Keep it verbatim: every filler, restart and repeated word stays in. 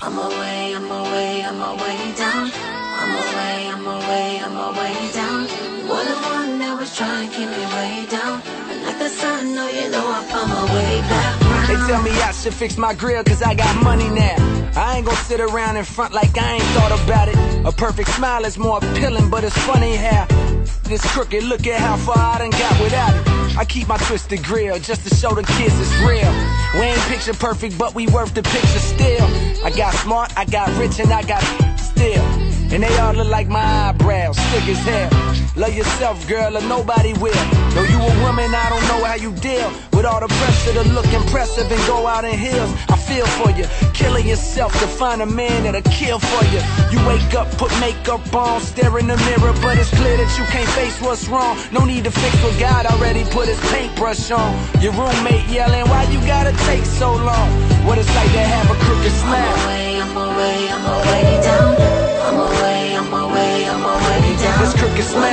I'm away, I'm away, I'm away down. I'm away, I'm away, I'm away down. You're the one that was trying to keep me way down. And like the sun, no, you know I found my way back round. They tell me I should fix my grill cause I got money now. I ain't gon' sit around in front like I ain't thought about it. A perfect smile is more appealing, but it's funny how this crooked, look at how far I done got without it. I keep my twisted grill just to show the kids it's real. We ain't picture perfect, but we worth the picture still. I got smart, I got rich, and I got still. And they all look like my eyebrows, thick as hell. Love yourself, girl, or nobody will. Though you a woman, I don't know how you deal with all the pressure to look impressive and go out in heels. I feel for you, killing yourself to find a man that'll kill for you. You wake up, put makeup on, stare in the mirror, but it's clear that you can't face what's wrong. No need to fix what God already put his paintbrush on. Your roommate yelling, why you gotta take so long? What it's like to have a crooked smile. I'm away, I'm away, I'm away down. I'm away, I'm away, I'm away down. This crooked smile.